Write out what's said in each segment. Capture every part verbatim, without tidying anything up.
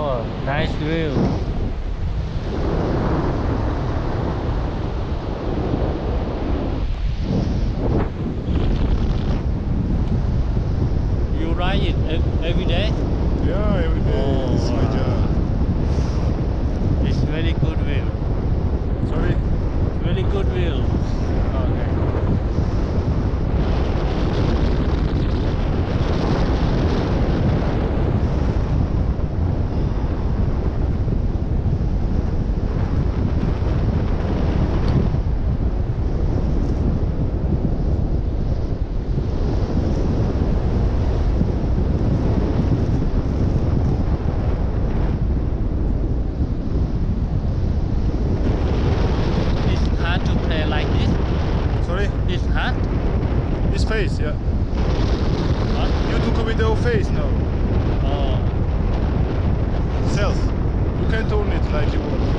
Oh, nice view. You ride it ev- every day? Yeah, every day. Oh, It's my wow. job. It's very good view. Sorry? Very good view. Okay. It's hard to play like this. Sorry? It's hard. This face, yeah. What? You took a video face now. Oh. Self. You can turn it like you want.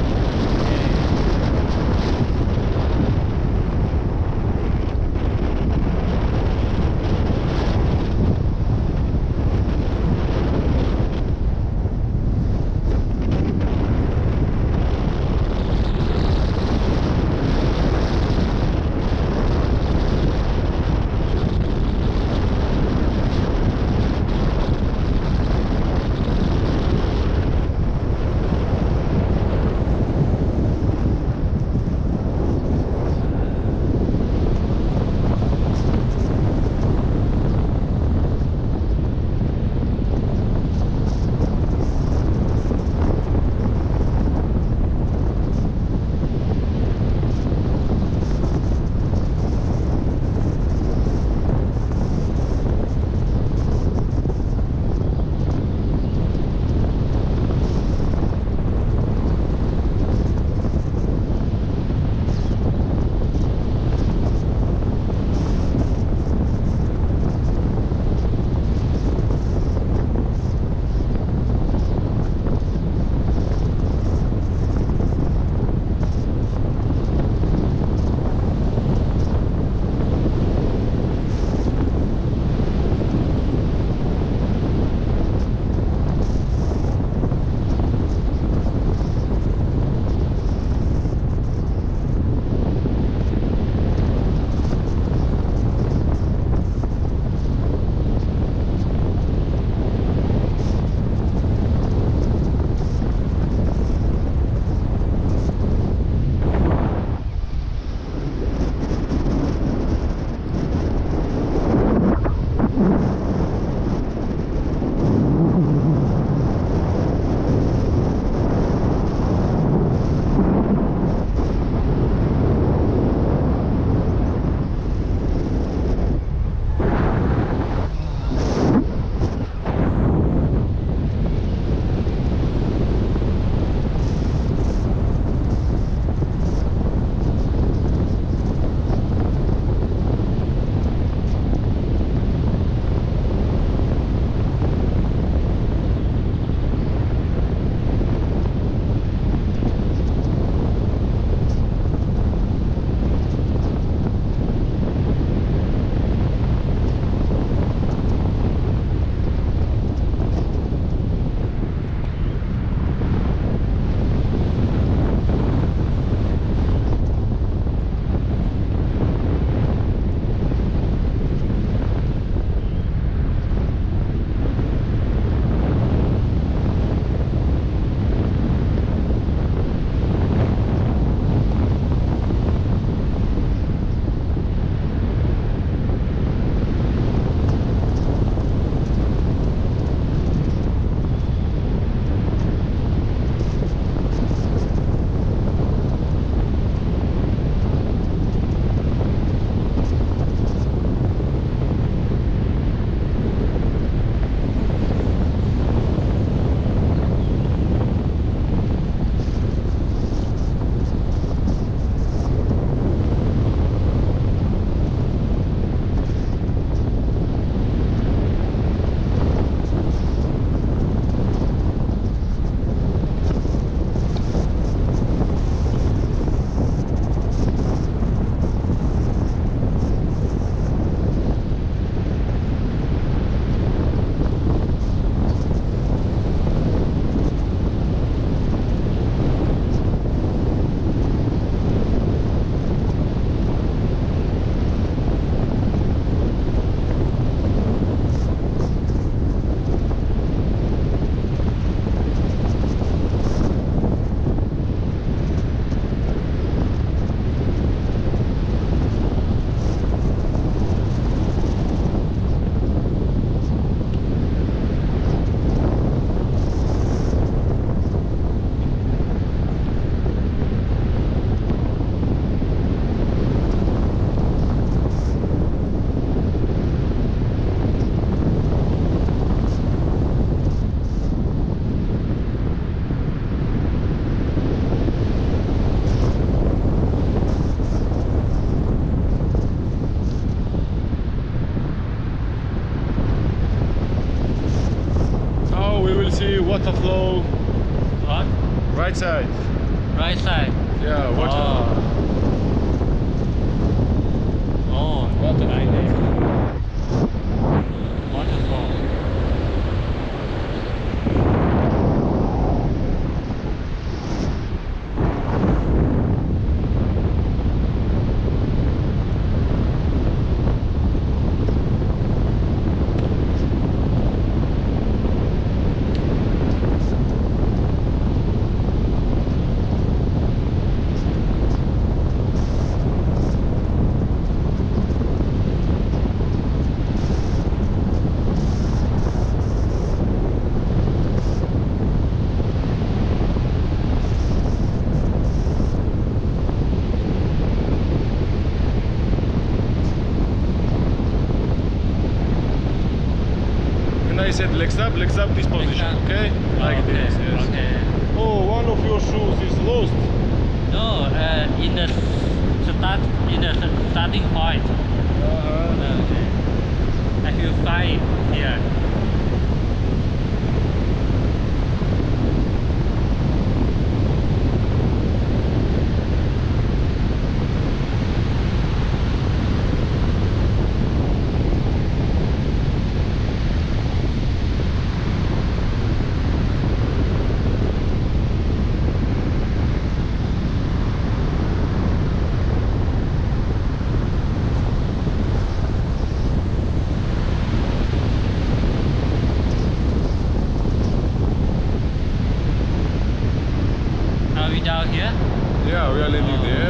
What? Right side. Right side. Yeah, watch out. Oh. Oh, Waterfall. like this. Waterfall. And I said legs up, legs up this position, up. okay? Like Okay, this, yes. Okay. Oh, one of your shoes is lost. No, uh, in the start, in the starting point. Uh-huh. Okay. I will find here. Are we down here? Yeah, we are landing Oh. there.